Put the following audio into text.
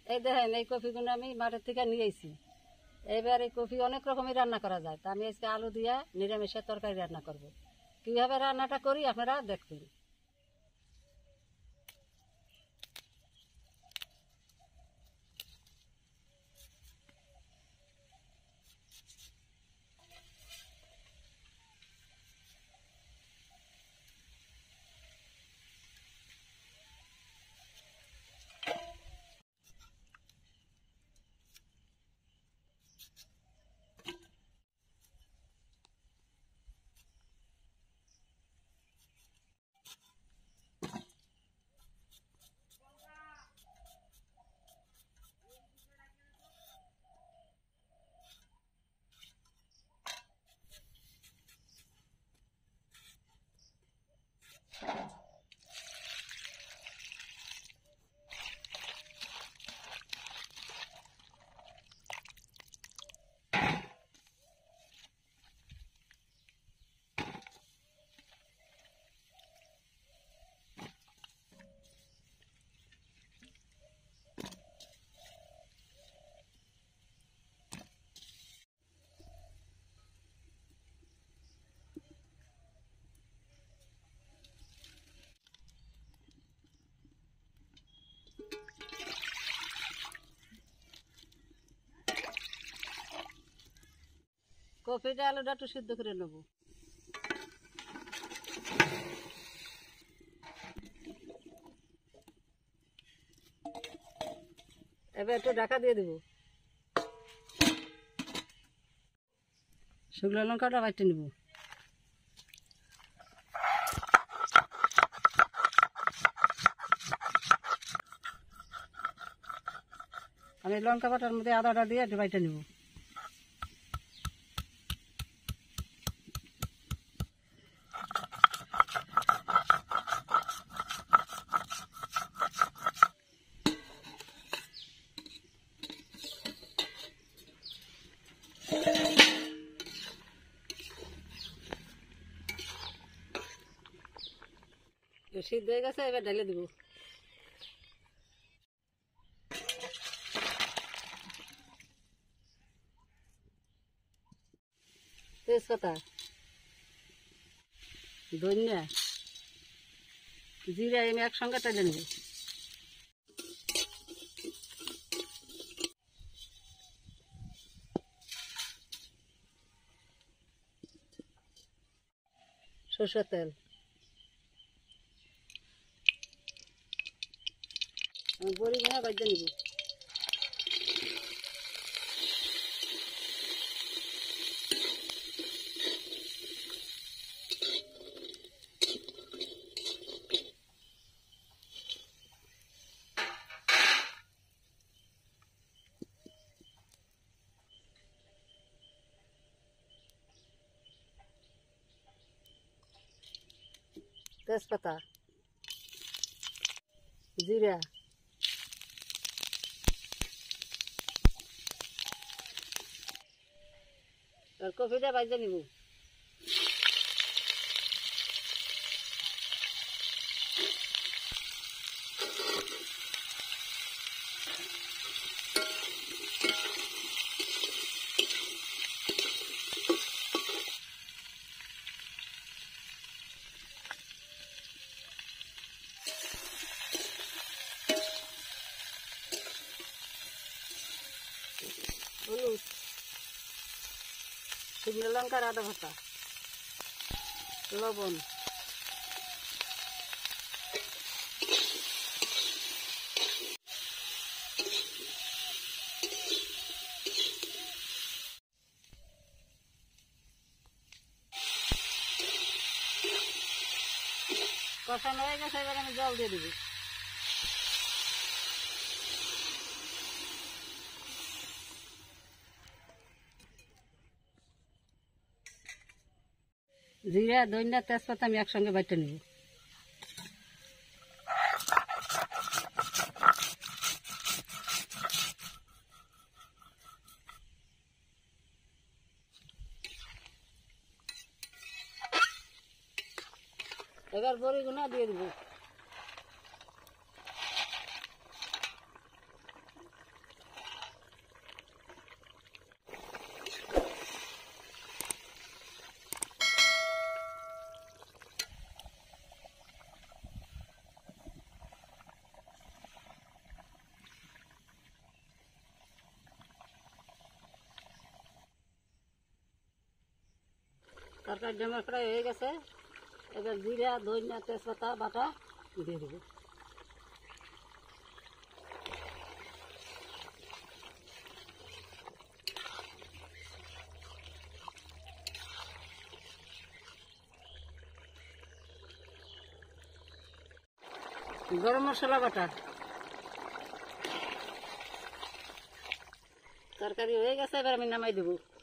এই দেখেন এই কপিগুলো আমি মাঠের থেকে নিয়ে এসেছি। এইবার এই কপি অনেক রকমের রান্না করা যায়, তা আমি আজকে আলু দিয়া নিরামিষের তরকারি রান্না করব। কীভাবে রান্নাটা করি আপনারা দেখবেন। কপিটা আলুটা একটু সিদ্ধ করে নেব। এবার একটু ঢাকা দিয়ে দেব। শুকনো লঙ্কাটা বাইটে নেব। আমি লঙ্কা বাটার মধ্যে আদাটা দিয়ে একটু বাইটে নেব। সিদ্ধ হয়ে গেছে, এবার ঢেলে দেবো। তেজপাতা, ধনিয়া, জিরা আমি একসঙ্গে টেলে নেব। সরষের তেল, বড়ি গুঁড়া বাজে নেব। তেজপাতা, জিরা, আর কপিটা বাজে নিব। হলুদ, শুকনো লঙ্কার আদা ভাতা, লবণ, কষানো হয়ে গেছে, এবার আমি জল দিয়ে দেবো। জিরা, ধনিয়া, তেজপাতা আমি একসঙ্গে বাইটে নেব। এবার বড়িগুলো দিয়ে দেবো। তরকারি আমার প্রায় হয়ে গেছে। এবার জিরা ধনিয়া তেজপাতা বাটা দিয়ে দেবো। গরম মশলা বাটা। তরকারি হয়ে গেছে, এবার আমি নামাই দেবো।